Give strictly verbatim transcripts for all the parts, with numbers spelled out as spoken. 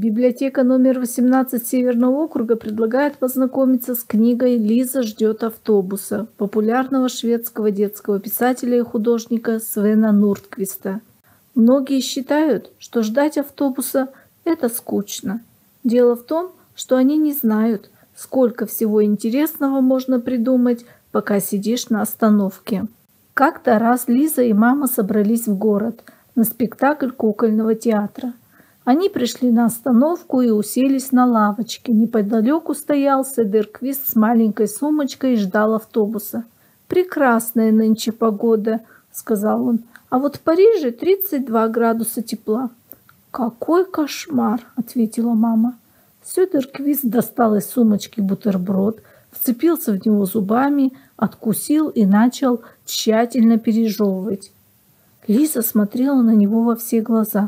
Библиотека номер восемнадцать Северного округа предлагает познакомиться с книгой «Лиза ждет автобуса» популярного шведского детского писателя и художника Свена Нордквиста. Многие считают, что ждать автобуса – это скучно. Дело в том, что они не знают, сколько всего интересного можно придумать, пока сидишь на остановке. Как-то раз Лиза и мама собрались в город на спектакль кукольного театра. Они пришли на остановку и уселись на лавочке. Неподалеку стоял Седерквист с маленькой сумочкой и ждал автобуса. «Прекрасная нынче погода», — сказал он, — «а вот в Париже тридцать два градуса тепла». «Какой кошмар», — ответила мама. Седерквист достал из сумочки бутерброд, вцепился в него зубами, откусил и начал тщательно пережевывать. Лиза смотрела на него во все глаза.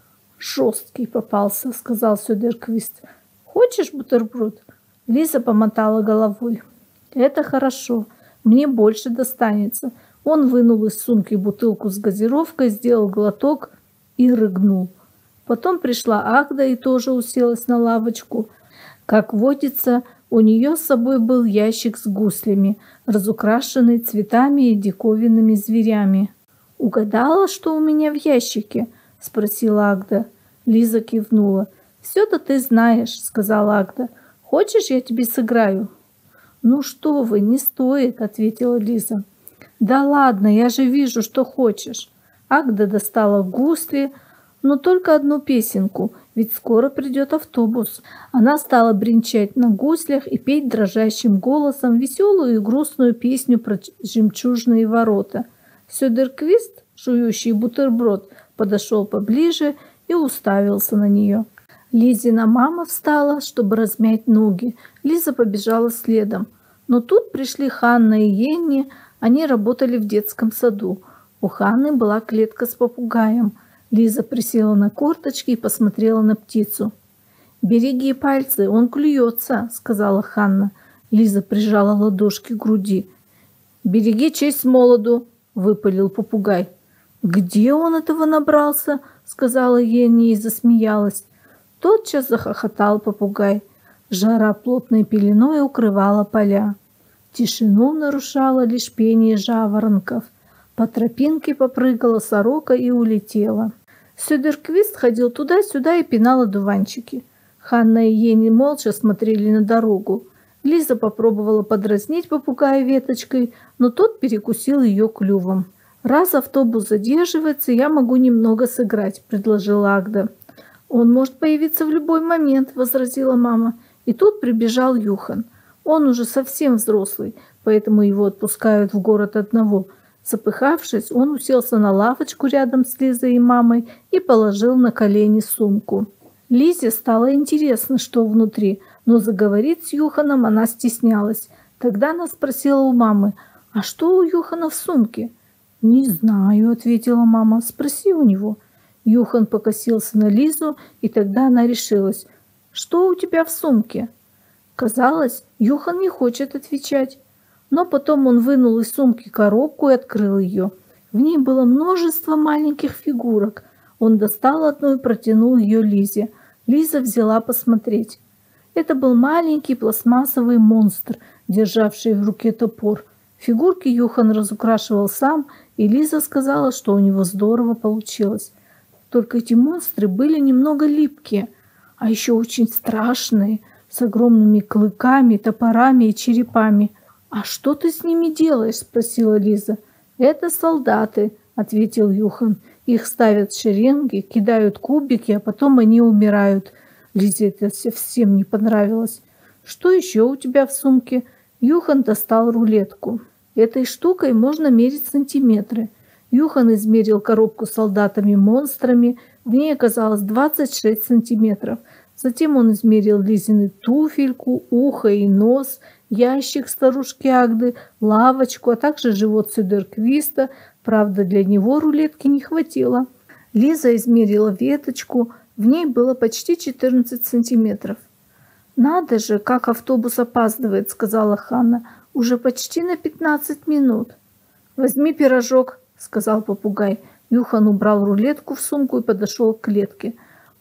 «Жесткий попался», — сказал Седерквист. «Хочешь бутерброд?» Лиза помотала головой. «Это хорошо, мне больше достанется». Он вынул из сумки бутылку с газировкой, сделал глоток и рыгнул. Потом пришла Агда и тоже уселась на лавочку. Как водится, у нее с собой был ящик с гуслями, разукрашенный цветами и диковинными зверями. «Угадала, что у меня в ящике?» — спросила Агда. Лиза кивнула. «Все-то ты знаешь», — сказала Агда. «Хочешь, я тебе сыграю?» «Ну что вы, не стоит», — ответила Лиза. «Да ладно, я же вижу, что хочешь». Агда достала гусли, но только одну песенку, ведь скоро придет автобус. Она стала бренчать на гуслях и петь дрожащим голосом веселую и грустную песню про жемчужные ворота. Седерквист, жующий бутерброд, подошел поближе и уставился на нее. Лизина мама встала, чтобы размять ноги. Лиза побежала следом. Но тут пришли Ханна и Йенни. Они работали в детском саду. У Ханны была клетка с попугаем. Лиза присела на корточки и посмотрела на птицу. «Береги пальцы, он клюется», — сказала Ханна. Лиза прижала ладошки к груди. «Береги честь молоду», — выпалил попугай. «Где он этого набрался?» — сказала Йенни и засмеялась. Тотчас захохотал попугай. Жара плотной пеленой укрывала поля. Тишину нарушало лишь пение жаворонков. По тропинке попрыгала сорока и улетела. Седерквист ходил туда-сюда и пинал одуванчики. Ханна и Йенни молча смотрели на дорогу. Лиза попробовала подразнить попугая веточкой, но тот перекусил ее клювом. «Раз автобус задерживается, я могу немного сыграть», — предложила Агда. «Он может появиться в любой момент», — возразила мама. И тут прибежал Юхан. Он уже совсем взрослый, поэтому его отпускают в город одного. Запыхавшись, он уселся на лавочку рядом с Лизой и мамой и положил на колени сумку. Лизе стало интересно, что внутри, но заговорить с Юханом она стеснялась. Тогда она спросила у мамы: «А что у Юхана в сумке?» «Не знаю», — ответила мама. «Спроси у него». Юхан покосился на Лизу, и тогда она решилась. «Что у тебя в сумке?» Казалось, Юхан не хочет отвечать. Но потом он вынул из сумки коробку и открыл ее. В ней было множество маленьких фигурок. Он достал одну и протянул ее Лизе. Лиза взяла посмотреть. Это был маленький пластмассовый монстр, державший в руке топор. Фигурки Юхан разукрашивал сам, и Лиза сказала, что у него здорово получилось. Только эти монстры были немного липкие, а еще очень страшные, с огромными клыками, топорами и черепами. «А что ты с ними делаешь?» – спросила Лиза. «Это солдаты», – ответил Юхан. «Их ставят в шеренги, кидают кубики, а потом они умирают». Лизе это совсем не понравилось. «Что еще у тебя в сумке?» Юхан достал рулетку. Этой штукой можно мерить сантиметры. Юхан измерил коробку с солдатами-монстрами. В ней оказалось двадцать шесть сантиметров. Затем он измерил Лизины туфельку, ухо и нос, ящик старушки Агды, лавочку, а также живот Седерквиста. Правда, для него рулетки не хватило. Лиза измерила веточку. В ней было почти четырнадцать сантиметров. «Надо же, как автобус опаздывает», — сказала Ханна. «Уже почти на пятнадцать минут». «Возьми пирожок», — сказал попугай. Юхан убрал рулетку в сумку и подошел к клетке.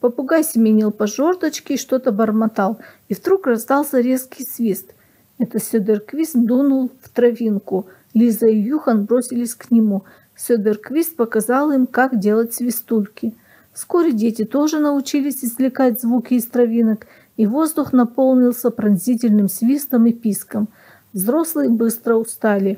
Попугай семенил по жердочке и что-то бормотал, и вдруг раздался резкий свист. Это Сёдерквист дунул в травинку. Лиза и Юхан бросились к нему. Сёдерквист показал им, как делать свистульки. Вскоре дети тоже научились извлекать звуки из травинок, и воздух наполнился пронзительным свистом и писком. Взрослые быстро устали.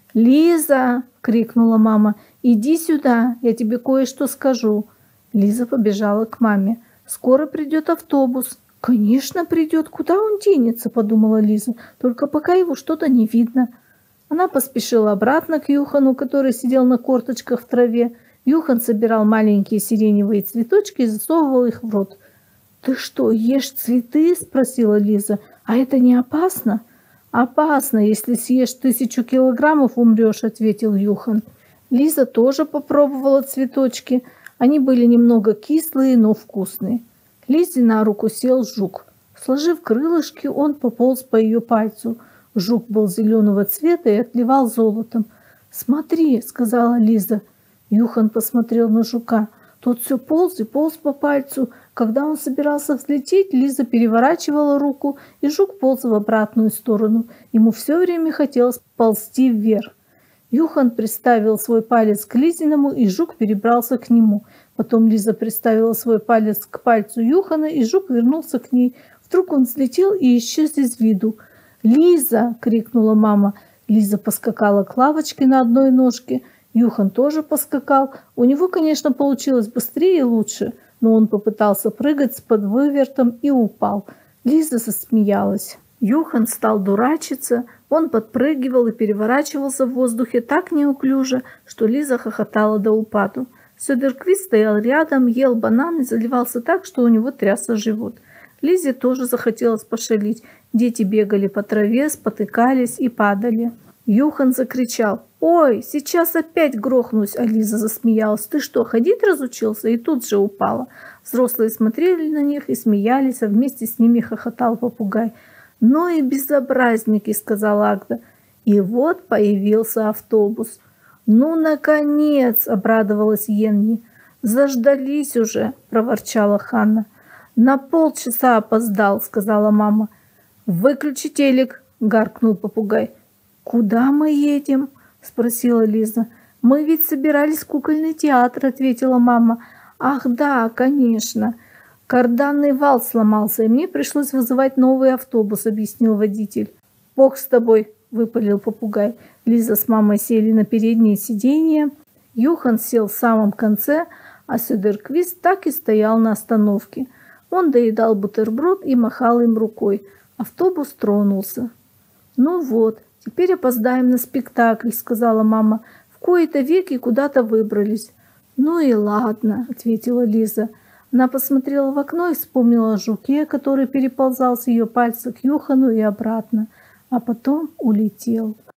«Лиза!» — крикнула мама. «Иди сюда, я тебе кое-что скажу». Лиза побежала к маме. «Скоро придет автобус». «Конечно придет, куда он денется?» — подумала Лиза. «Только пока его что-то не видно». Она поспешила обратно к Юхану, который сидел на корточках в траве. Юхан собирал маленькие сиреневые цветочки и засовывал их в рот. «Ты что, ешь цветы?» — спросила Лиза. «А это не опасно?» «Опасно, если съешь тысячу килограммов, умрешь», — ответил Юхан. Лиза тоже попробовала цветочки. Они были немного кислые, но вкусные. Лизе на руку сел жук. Сложив крылышки, он пополз по ее пальцу. Жук был зеленого цвета и отливал золотом. «Смотри», — сказала Лиза. Юхан посмотрел на жука. Тот все полз и полз по пальцу. Когда он собирался взлететь, Лиза переворачивала руку, и жук полз в обратную сторону. Ему все время хотелось ползти вверх. Юхан приставил свой палец к Лизиному, и жук перебрался к нему. Потом Лиза приставила свой палец к пальцу Юхана, и жук вернулся к ней. Вдруг он взлетел и исчез из виду. «Лиза!» — крикнула мама. Лиза поскакала к лавочке на одной ножке. Юхан тоже поскакал. У него, конечно, получилось быстрее и лучше, но он попытался прыгать с подвывертом и упал. Лиза засмеялась. Юхан стал дурачиться. Он подпрыгивал и переворачивался в воздухе так неуклюже, что Лиза хохотала до упаду. Сёдерквист стоял рядом, ел банан и заливался так, что у него трясся живот. Лизе тоже захотелось пошалить. Дети бегали по траве, спотыкались и падали. Юхан закричал: «Ой, сейчас опять грохнусь!» А Лиза засмеялась. «Ты что, ходить разучился?» И тут же упала. Взрослые смотрели на них и смеялись, а вместе с ними хохотал попугай. «Ну и безобразники!» — сказала Агда. И вот появился автобус. «Ну, наконец!» — обрадовалась Йенни. «Заждались уже!» — проворчала Ханна. «На полчаса опоздал!» — сказала мама. «Выключи телек!» — гаркнул попугай. «Куда мы едем?» — спросила Лиза. «Мы ведь собирались в кукольный театр», — ответила мама. «Ах да, конечно. Карданный вал сломался, и мне пришлось вызывать новый автобус», — объяснил водитель. «Бог с тобой», — выпалил попугай. Лиза с мамой сели на переднее сиденье. Юхан сел в самом конце, а Сёдерквист так и стоял на остановке. Он доедал бутерброд и махал им рукой. Автобус тронулся. «Ну вот, теперь опоздаем на спектакль», — сказала мама. «В кои-то веки куда-то выбрались». «Ну и ладно», — ответила Лиза. Она посмотрела в окно и вспомнила о жуке, который переползал с ее пальца к Юхану и обратно, а потом улетел.